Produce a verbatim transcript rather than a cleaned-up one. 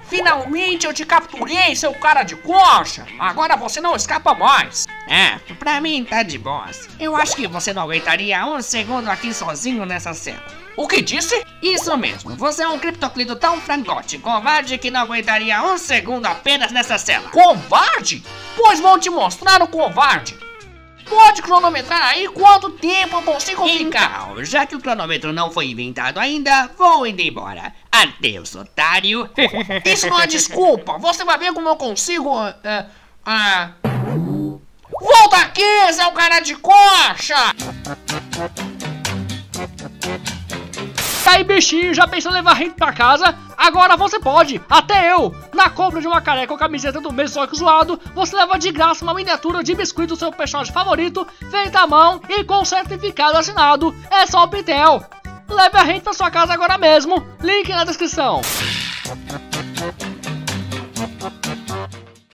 Finalmente eu te capturei, seu cara de coxa! Agora você não escapa mais! É, pra mim tá de boas. Eu acho que você não aguentaria um segundo aqui sozinho nessa cela. O que disse? Isso mesmo, você é um criptoclito tão frangote, covarde, que não aguentaria um segundo apenas nessa cela. Covarde? Pois vou te mostrar o covarde! Pode cronometrar aí quanto tempo eu consigo ficar. Então, já que o cronômetro não foi inventado ainda, vou indo embora. Adeus, otário. Isso não é desculpa. Você vai ver como eu consigo... Uh, uh... Volta aqui, seu cara de coxa! Tá aí, bichinho, já pensou em levar a gente pra casa? Agora você pode, até eu! Na compra de uma caneca ou camiseta do mês só que zoado, você leva de graça uma miniatura de biscoito do seu personagem favorito, feita à mão e com certificado assinado. É só o Pitel. Leve a gente pra sua casa agora mesmo, link na descrição.